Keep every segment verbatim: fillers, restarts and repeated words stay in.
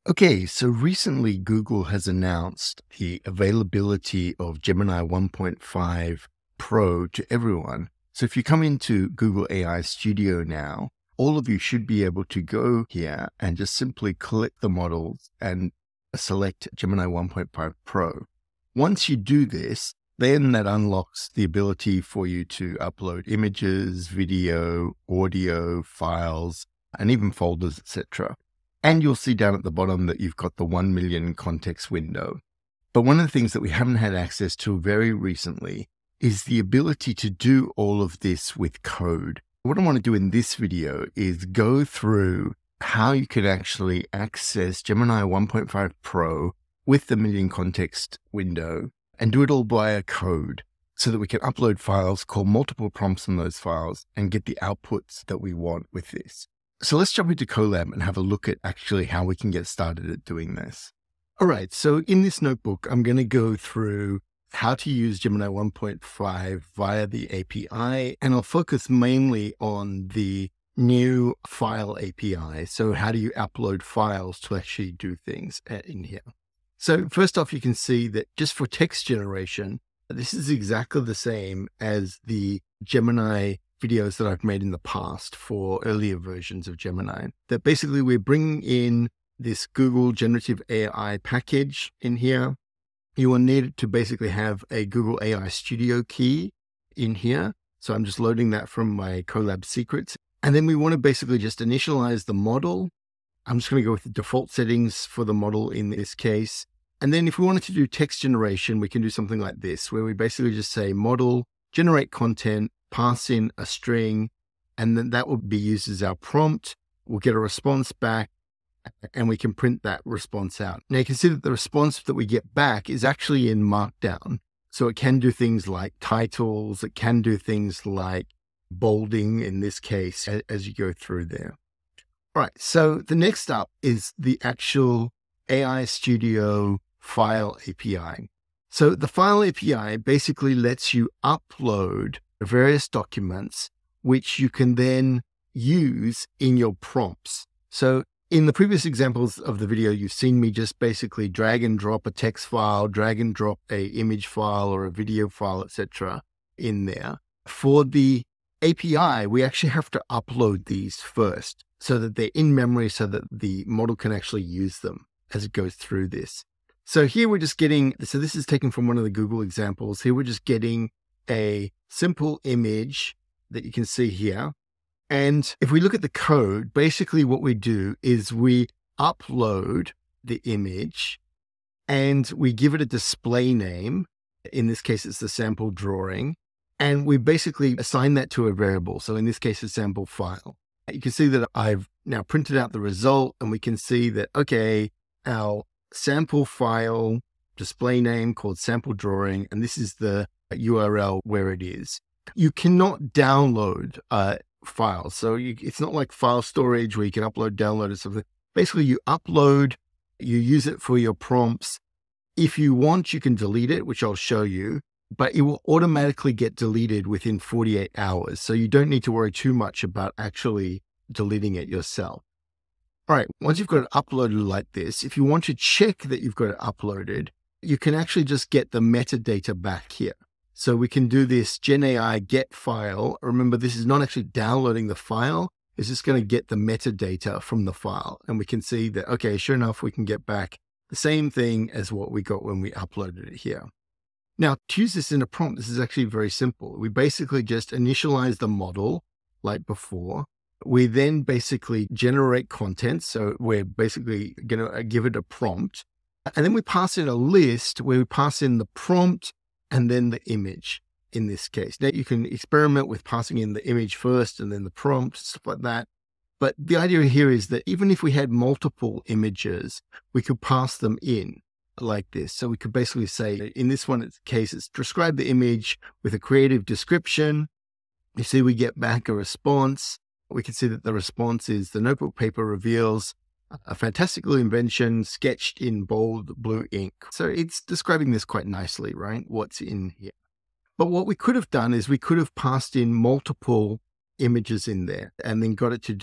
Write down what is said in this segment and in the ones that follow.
Okay, so recently Google has announced the availability of Gemini one point five Pro to everyone. So if you come into Google A I Studio now, all of you should be able to go here and just simply click the models and select Gemini one point five Pro. Once you do this, then that unlocks the ability for you to upload images, video, audio, files, and even folders, et cetera. And you'll see down at the bottom that you've got the one million context window. But one of the things that we haven't had access to very recently is the ability to do all of this with code. What I want to do in this video is go through how you can actually access Gemini one point five Pro with the million context window and do it all via code so that we can upload files, call multiple prompts on those files, and get the outputs that we want with this. So let's jump into Colab and have a look at actually how we can get started at doing this. All right, so in this notebook, I'm going to go through how to use Gemini one point five via the A P I, and I'll focus mainly on the new file A P I. So how do you upload files to actually do things in here? So first off, you can see that just for text generation, this is exactly the same as the Gemini videos that I've made in the past for earlier versions of Gemini. That basically we're bringing in this Google Generative A I package in here. You will need to basically have a Google A I Studio key in here. So I'm just loading that from my Colab secrets. And then we want to basically just initialize the model. I'm just going to go with the default settings for the model in this case. And then if we wanted to do text generation, we can do something like this, where we basically just say model, generate content, pass in a string, and then that will be used as our prompt. We'll get a response back and we can print that response out. Now you can see that the response that we get back is actually in Markdown. So it can do things like titles, it can do things like bolding in this case as you go through there. All right, so the next up is the actual A I Studio file A P I. So the file A P I basically lets you upload various documents, which you can then use in your prompts. So in the previous examples of the video, you've seen me just basically drag and drop a text file, drag and drop a image file or a video file, et cetera in there. For the A P I, we actually have to upload these first so that they're in memory so that the model can actually use them as it goes through this. So here we're just getting, so this is taken from one of the Google examples. Here we're just getting a simple image that you can see here. And if we look at the code, basically what we do is we upload the image and we give it a display name. In this case, it's the sample drawing. And we basically assign that to a variable. So in this case, a sample file. You can see that I've now printed out the result and we can see that, okay, our sample file display name called sample drawing, and this is the U R L where it is. You cannot download uh, files. So you, it's not like file storage where you can upload, download or something. Basically, you upload, you use it for your prompts. If you want, you can delete it, which I'll show you, but it will automatically get deleted within forty-eight hours. So you don't need to worry too much about actually deleting it yourself. All right, once you've got it uploaded like this, if you want to check that you've got it uploaded, you can actually just get the metadata back here. So we can do this Gen A I get file. Remember, this is not actually downloading the file. It's just going to get the metadata from the file. And we can see that, okay, sure enough, we can get back the same thing as what we got when we uploaded it here. Now, to use this in a prompt, this is actually very simple. We basically just initialize the model like before. We then basically generate content. So we're basically going to give it a prompt. And then we pass in a list where we pass in the prompt and then the image in this case. Now you can experiment with passing in the image first and then the prompt, stuff like that. But the idea here is that even if we had multiple images, we could pass them in like this. So we could basically say, in this one case, it's describe the image with a creative description. You see, we get back a response. We can see that the response is the notebook paper reveals a fantastical invention sketched in bold blue ink. So it's describing this quite nicely, right? What's in here. But what we could have done is we could have passed in multiple images in there and then got it to do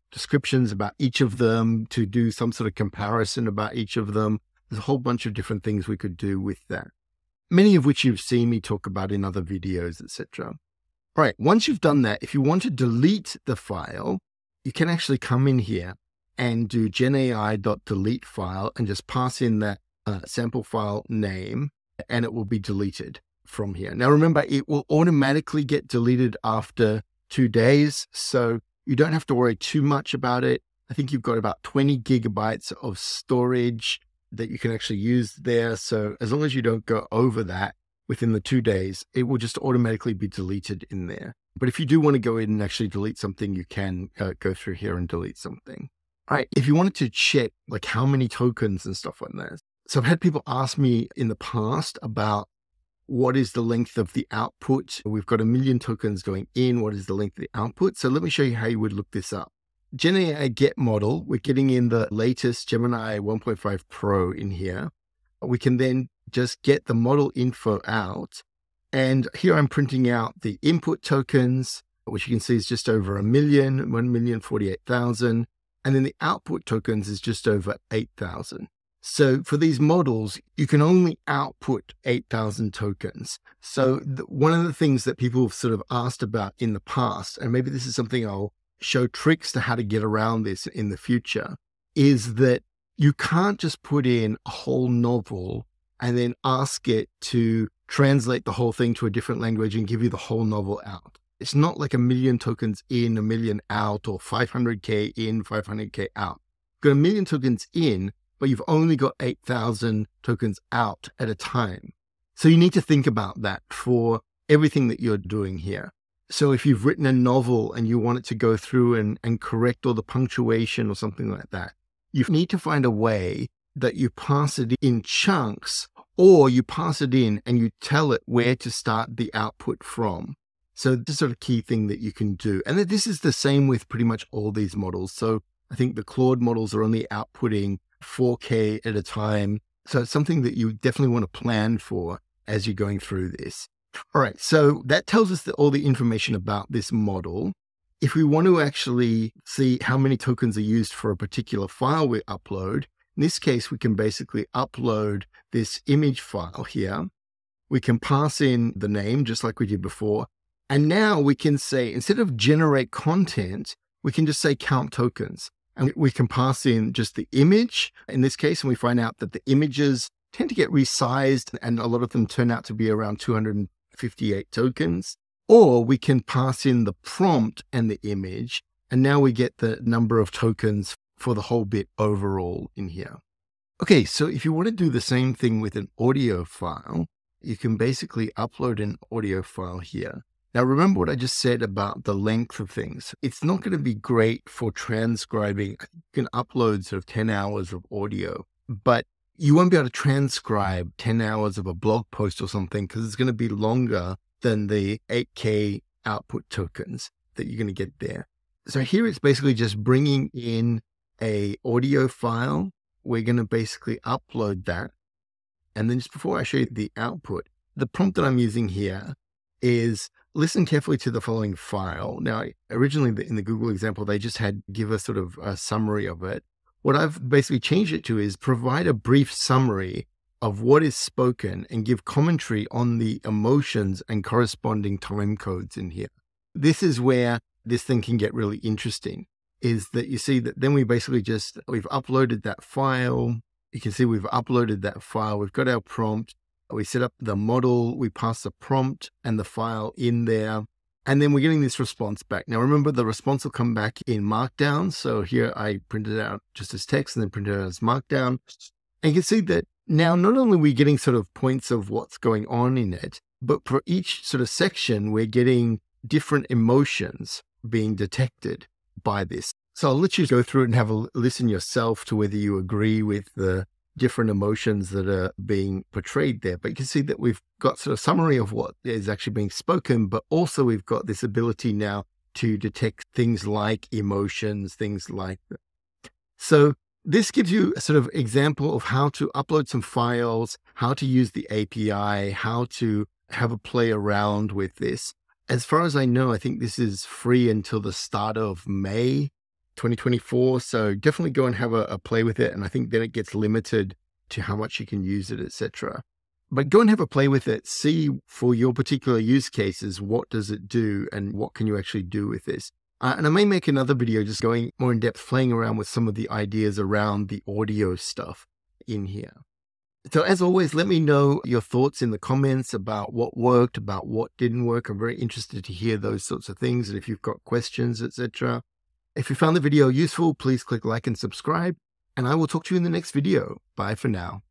descriptions about each of them, to do some sort of comparison about each of them. There's a whole bunch of different things we could do with that, many of which you've seen me talk about in other videos, et cetera. All right, once you've done that, if you want to delete the file, you can actually come in here and do genai.delete file and just pass in that uh, sample file name, and it will be deleted from here. Now, remember, it will automatically get deleted after two days, so you don't have to worry too much about it. I think you've got about twenty gigabytes of storage that you can actually use there. So as long as you don't go over that within the two days, it will just automatically be deleted in there. But if you do want to go in and actually delete something, you can uh, go through here and delete something. All right, if you wanted to check like how many tokens and stuff like that. So I've had people ask me in the past about what is the length of the output. We've got a million tokens going in. What is the length of the output? So let me show you how you would look this up. Gemini get model, we're getting in the latest Gemini one point five Pro in here. We can then just get the model info out. And here I'm printing out the input tokens, which you can see is just over a million, one million forty-eight thousand. And then the output tokens is just over eight thousand. So for these models, you can only output eight thousand tokens. So the, one of the things that people have sort of asked about in the past, and maybe this is something I'll show tricks to how to get around this in the future, is that you can't just put in a whole novel and then ask it to translate the whole thing to a different language and give you the whole novel out. It's not like a million tokens in, a million out, or five hundred K in, five hundred K out. You've got a million tokens in, but you've only got eight thousand tokens out at a time. So you need to think about that for everything that you're doing here. So if you've written a novel and you want it to go through and, and correct all the punctuation or something like that, you need to find a way that you pass it in chunks, or you pass it in and you tell it where to start the output from. So this is sort of key thing that you can do. And this is the same with pretty much all these models. So I think the Claude models are only outputting four K at a time. So it's something that you definitely want to plan for as you're going through this. All right, so that tells us that all the information about this model. If we want to actually see how many tokens are used for a particular file we upload, in this case, we can basically upload this image file here. We can pass in the name just like we did before. And now we can say, instead of generate content, we can just say count tokens. And we can pass in just the image in this case, and we find out that the images tend to get resized, and a lot of them turn out to be around two hundred fifty-eight tokens. Or we can pass in the prompt and the image, and now we get the number of tokens for the whole bit overall in here. Okay, so if you want to do the same thing with an audio file, you can basically upload an audio file here. Now, remember what I just said about the length of things. It's not going to be great for transcribing. You can upload sort of ten hours of audio, but you won't be able to transcribe ten hours of a blog post or something, because it's going to be longer than the eight K output tokens that you're going to get there. So here it's basically just bringing in a audio file. We're going to basically upload that. And then just before I show you the output, the prompt that I'm using here is listen carefully to the following file. Now, originally in the Google example, they just had give a sort of a summary of it. What I've basically changed it to is provide a brief summary of what is spoken and give commentary on the emotions and corresponding time codes in here. This is where this thing can get really interesting, is that you see that then we basically just, we've uploaded that file. You can see we've uploaded that file. We've got our prompt. We set up the model. We pass the prompt and the file in there. And then we're getting this response back. Now, remember, the response will come back in Markdown. So here I printed it out just as text and then printed it out as Markdown. And you can see that now not only are we getting sort of points of what's going on in it, but for each sort of section, we're getting different emotions being detected by this. So I'll let you go through it and have a listen yourself to whether you agree with the different emotions that are being portrayed there. But you can see that we've got sort of summary of what is actually being spoken, but also we've got this ability now to detect things like emotions, things like that. So this gives you a sort of example of how to upload some files, how to use the A P I, how to have a play around with this. As far as I know, I think this is free until the start of May. twenty twenty-four. So definitely go and have a, a play with it. And I think then it gets limited to how much you can use it, et cetera. But go and have a play with it. See for your particular use cases, what does it do and what can you actually do with this? Uh, and I may make another video just going more in depth, playing around with some of the ideas around the audio stuff in here. So as always, let me know your thoughts in the comments about what worked, about what didn't work. I'm very interested to hear those sorts of things. And if you've got questions, et cetera. If you found the video useful, please click like and subscribe. And I will talk to you in the next video. Bye for now.